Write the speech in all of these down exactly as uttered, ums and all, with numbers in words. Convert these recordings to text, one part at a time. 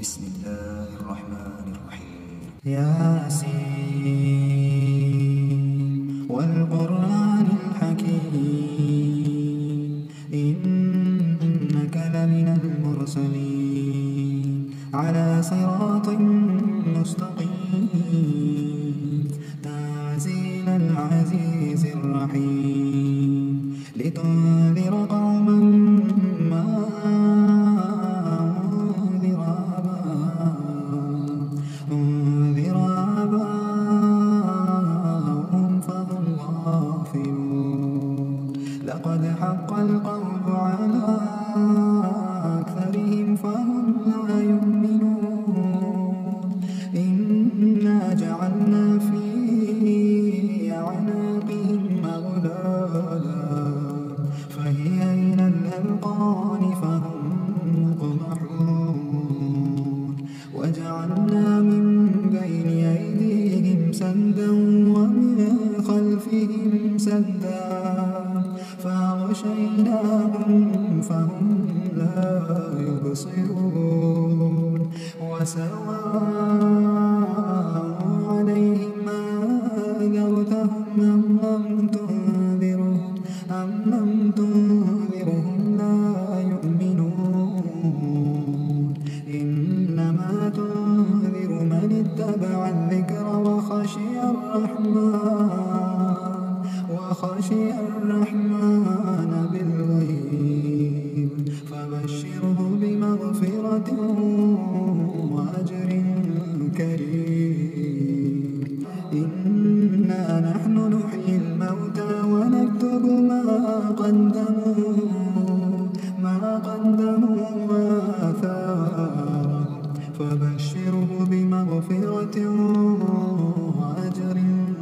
بسم الله الرحمن الرحيم. ياسين والقرآن الحكيم إنك لمن المرسلين على صراط مستقيم تنزيل العزيز الرحيم لتنذر قوما ما أنذر آباءهم فهم غافلون لقد حق القول على أكثرهم فهم لا يؤمنون إنا جعلنا في أعناقهم أغلالا فهي إلى الأذقان فهم مقمحون وجعلنا من بين أيديهم سدا ومن خلفهم سدا فأغشيناهم فهم لا يبصرون وسواء عليهم أنذرتهم أم لم تنذرهم أم لم تنذرهم لا يؤمنون إنما تنذر من اتبع الذكر وخشي الرحمن وخشي الرحمن بالغيب فبشره بمغفرة وأجر كريم إنا نحن نحيي الموتى ونكتب ما قدموا ما قدموا وآثارهم فبشره بمغفرة وأجر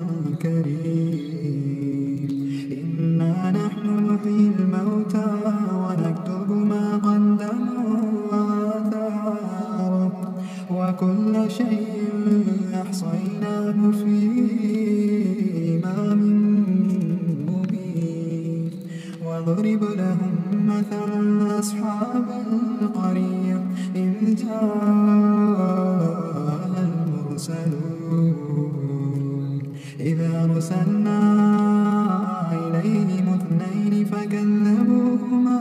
كريم إنا نحن نحيي الموتى ونكتب ما قدموا وآثارهم وكل شيء أحصيناه في إمام مبين واضرب لهم مثلا أصحاب القرية إذ جاء المرسلون إذا أرسلنا إليهم اثنين فكذبوهما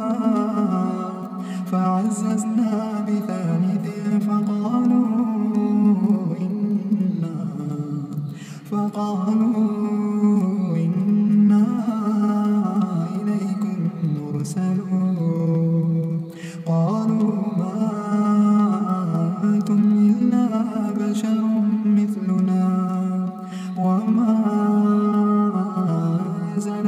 فعززنا بثالث فقالوا إنا فقالوا إنا إليكم مرسلون قالوا ما أنتم إلا بشر مثلنا وما أنزل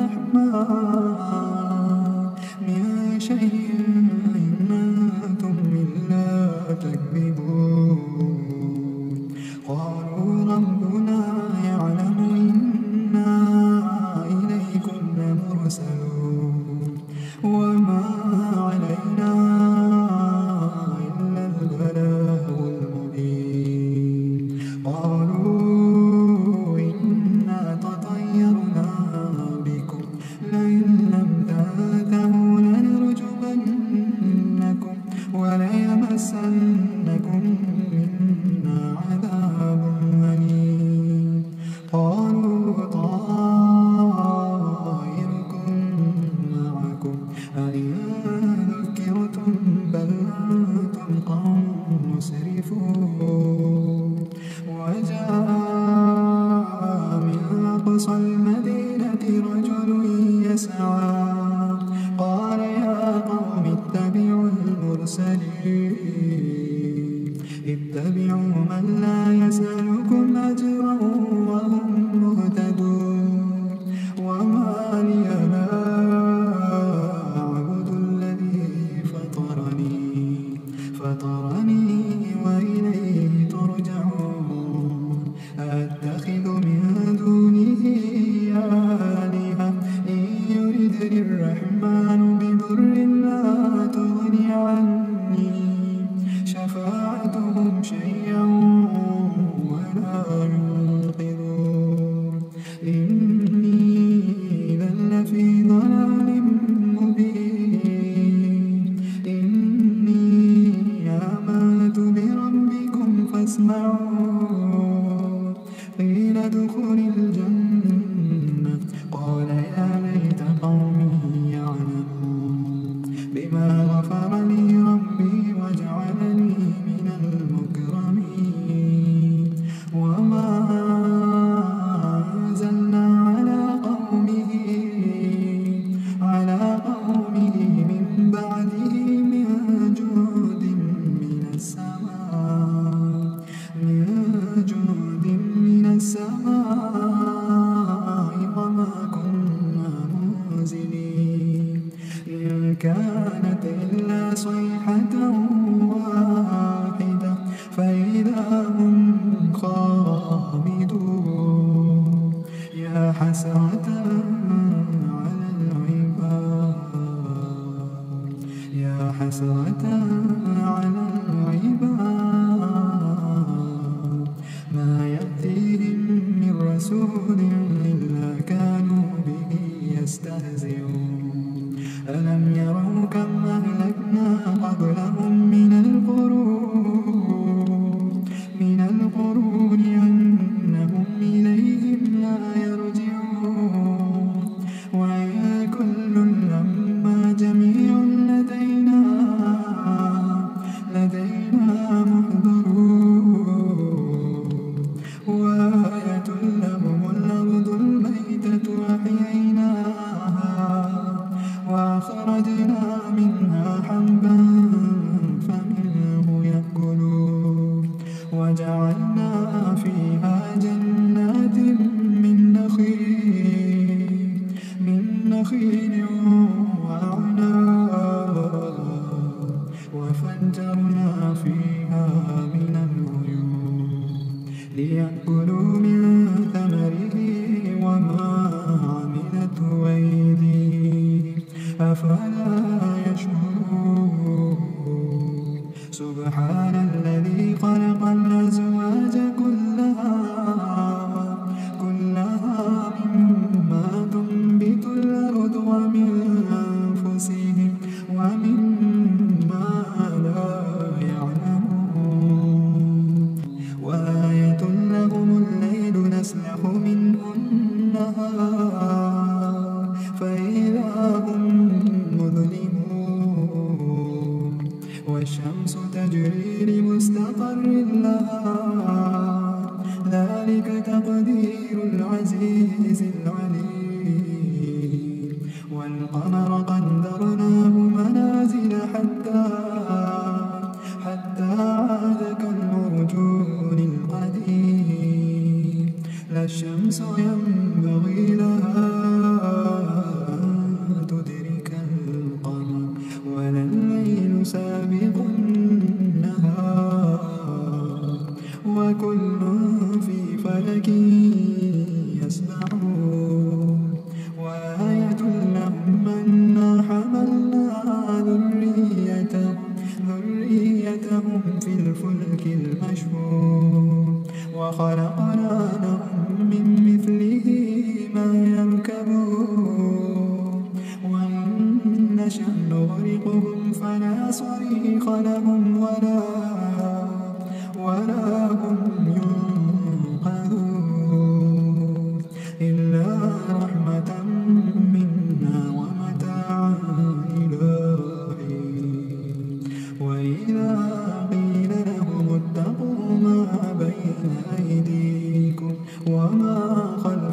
الرحمن من شيء إن أنتم إلا تكذبون قالوا ربنا يعلم إنا إليكم لمرسلون وما علينا إلا البلاغ المبين قالوا إنا تطيرنا بكم لئن لم تنتهوا لنرجمنكم وليمسنكم منا عذاب أليم قالوا طائركم معكم أئن ذكرتم بل أنتم قوم مسرفون وجاء من أقصى المدينة رجل يسعى قال يا قوم اتبعوا المرسلين اتبعوا من لا يسألكم أجرا وهم مهتدون وما لي لا أعبد الذي فطرني فطرني وإليه ترجعون أتخذ من دونه آلهة إن يردني الرحمن بضر لا تغن عني شفاعتهم شيئا ولا ينقذون إني إذا لفي ضلال مبين إني آمنت بها يسمعون قيل ادخل الجنة قال يا ليت قومي يعلمون بما غفر لي ربي وجعلني من المكرمين وما أنزلنا على قومه على قومه من بعده من جود من السماء من جود من السماء وما كنا منزلين إن كانت إلا صيحة واحدة فإذا هم خامدون يا حسرة على العباد يا حسرة على العباد ما يأتيهم من رسول إلا كانوا به يستهزئون ألم يروا كم أهلكنا قبلهم من القرون من القرون أنهم إليهم لا يرجعون وإن كل لما جميع لدينا لدينا محضرون وآية لهم الأرض الميتة أحييناها وأخرجنا منها حبا فمنه يأكلون وجعلنا فيها جنات من نخيل من نخيل وأعناب وفجرنا فيها من العيون ليأكلوا من ثمره وما عملته أيديهم أفلا يشكرون سبحان الذي خلق الأزواج كلها كلها مما تنبت الأرض ومن أنفسهم ومما لا يعلمون وآية لهم الليل نسلخ منه النهار فإذا هم مظلمون والشمس تجري لمستقر لها ذلك تقدير العزيز العليم والقمر قدرناه منازل حتى حتى عاد كالعرجون القديم لا الشمس ينبغي لها أن تدرك القمر ولا الليل سابق النهار وكل في فلك يسبحون وآية لهم أنا حملنا ذريتهم ذريتهم في الفلك المشحون وخلقنا لهم من مثله ما يركبون وإن نشأ نغرقهم فلا صريخ لهم ولا ولا هم ينقذون إلا رحمة منا ومتاعا إلى حين وإذا قيل لهم اتقوا ما بين أيديكم وما خلفكم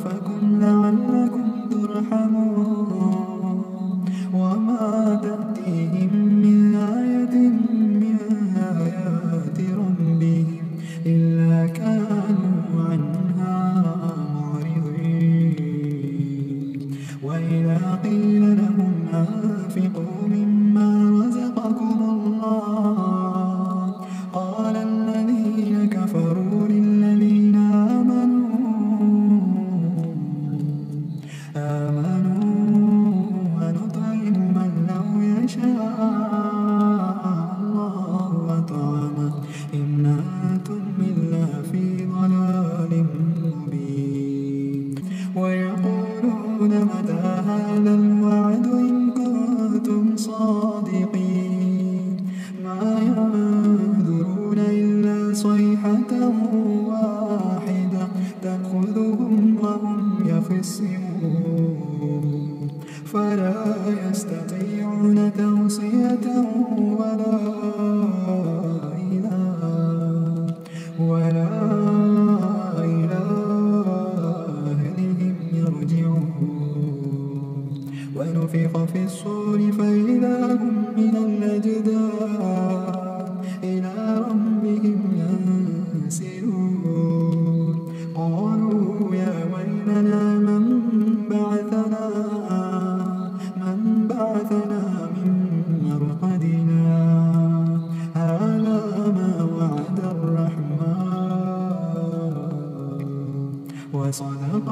صيحة واحدة تأخذهم وهم يخصمون فلا يستطيعون توصية ولا إلى ولا إلى أهلهم يرجعون ونفخ في الصور فإذا هم من الأجداث إلى ربهم ينسلون قالوا يا ويلنا من بعثنا من بعثنا من مرقدنا هذا ما وعد الرحمن وصدق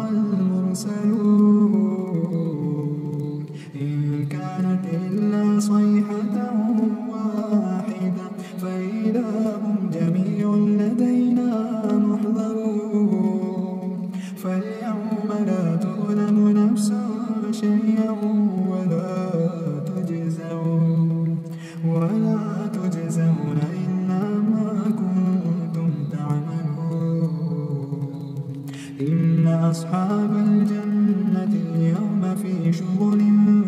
المرسلون إن كانت إلا صيحة واحدة فإذا هم جميع لدينا محضرون فاليوم لا تظلم نفس شيئا ولا تجزون ولا تجزون إلا ما كنتم تعملون إن أصحاب الجنة اليوم في شغل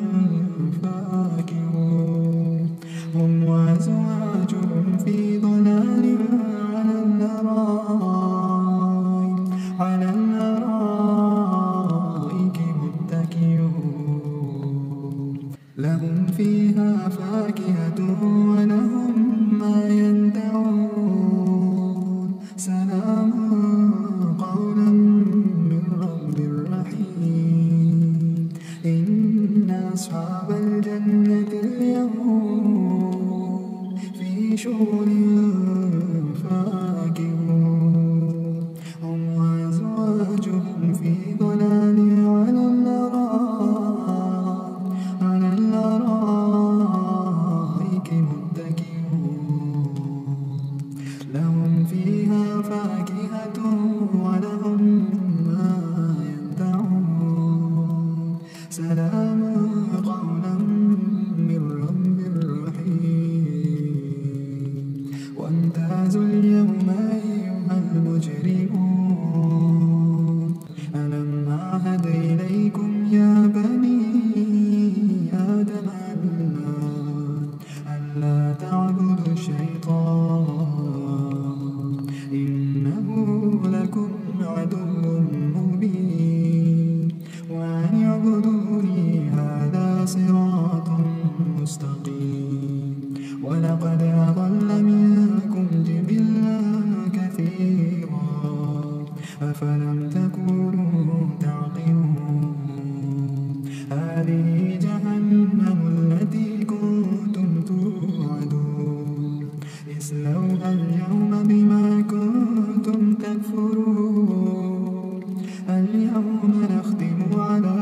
فاكهون هم وأزواجهم في ضلال على الأرائك على الأرائك متكئون لهم فيها فاكهة ولهم ما يدعون سلام قولا من رب رحيم إن أصحاب الجنة اليوم في شغل فاكهون هم وأزواجهم في ضلال على الأرائك على الأرائك متكئون لهم فيها فاكهة ولهم ما يدعون سلام قولا من رب رحيم وامتازوا اليوم أيها المجرمون ألم أعهد إليكم يا بني آدم ألا تعبدوا الشيطان إنه لكم عدو مبين وأن اعبدوني هذا صراط مستقيم ولقد أضل منكم جبلا كثيرا أفلم تكونوا تعقلون هذه جهنم التي كنتم توعدون اصلوها اليوم بما كنتم تكفرون اليوم نختم على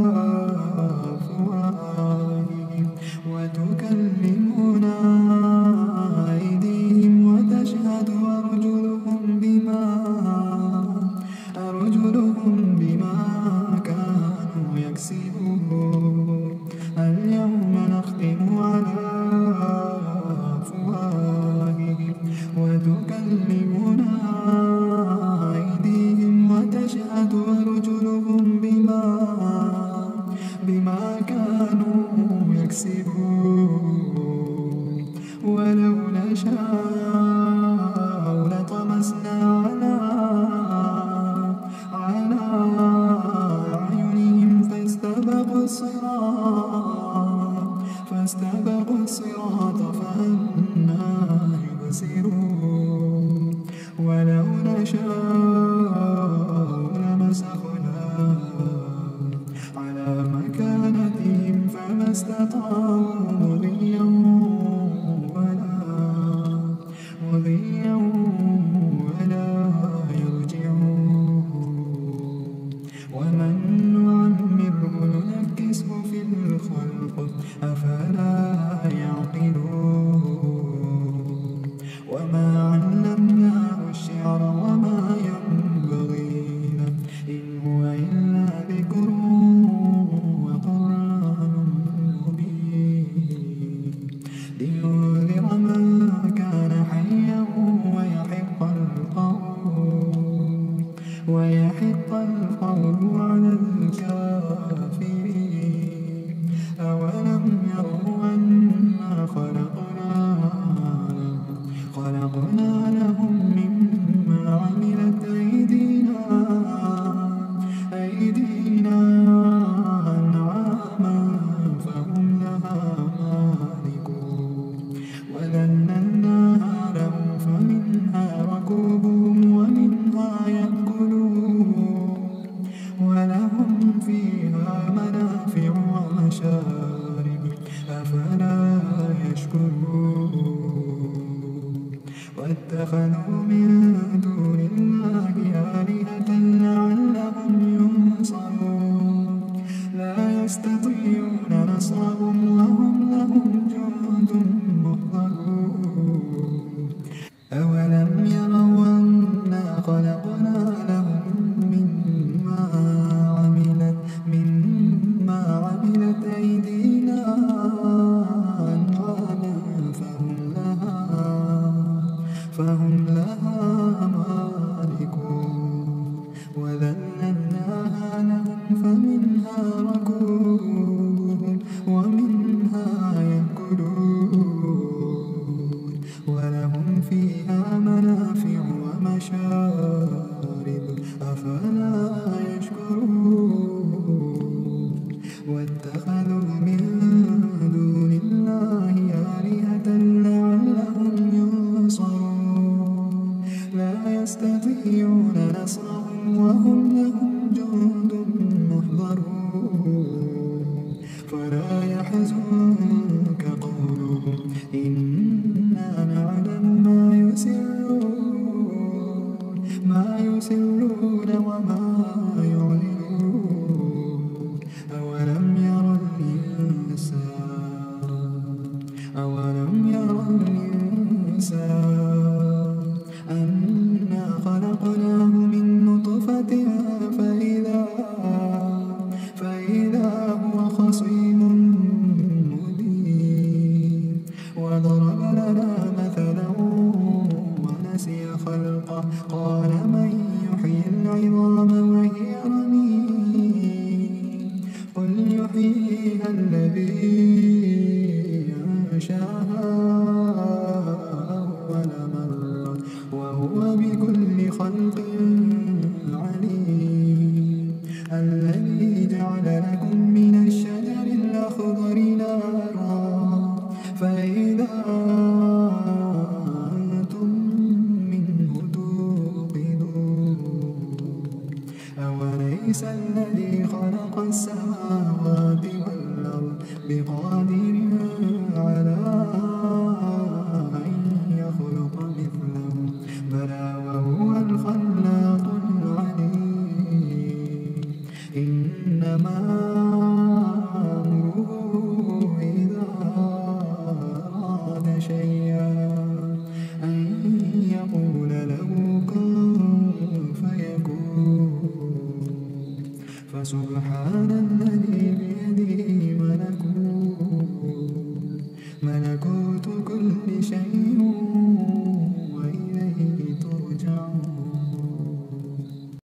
أفواههم وتكلمنا أيديهم وتشهد أرجلهم بما أرجلهم بما كانوا يكسبون اليوم نختم على أفواههم وتكلمنا أيديهم وتشهد أرجلهم بما بما كانوا يكسبون ولو نشاء لطمسنا على على أعينهم فاستبقوا الصراط فاستبقوا الصراط فأنى يبصرون ولو نشاء لمسخناهم على مكانتهم فما استطاعوا مضيا ولا مضيا ولا يرجعون ومن نعمره ننكسه في الخلق أفلا يعقلون وما علمناه الشعر وما ينبغي له إن هو إلا ذكر وقرآن مبين لينذر من كان حيا ويحيى خلقنا لهم مما عملت أيدينا أيدينا أنعاما فهم لها مالكون وذللناها لهم فمنها ركوبهم ومنها يأكلون ولهم فيها منافع ومشارب أفلا يشكرون واتخذوا من دون الله آلهة لعلهم ينصرون لا يستطيعون نصرهم وهم لهم جند محضرون أولم يروا أنا خلقنا لهم مما عملت مما عملت أيدينا أنعاما فهم لها فهم لها مالكون وذللناها لهم فمنها ركوبهم ومنها يأكلون ولهم فيها منافع ومشارب أفلا يشكرون واتخذوا من دون الله آلهة لعلهم ينصرون لا يستطيعون نصرهم وهم لهم جند محضرون فلا يحزنك قولهم إنا نعلم ما يسرون ما يسرون وما يعلنون أولم يرى الإنسان أولم يرى الإنسان أنا خلقناه من نطفة فإذا فإذا هو خصيم مبين وضرب لنا مثلا ونسي خلقه قال من يحيي العظام وهي رميم قل يحييها الذي أنشأها أول مرة وهو بكل خلق عليم الذي جعل لكم من الشجر الأخضر نارا فإذا أنتم منه توقدون أوليس الذي خلق السماوات والأرض بقادر على أن يخلق مثلهم بلى وهو الخلاق العليم إنما أمره إذا أراد شيئا أن يقول له كن فيكون فسبحان الذي بيده ملكوت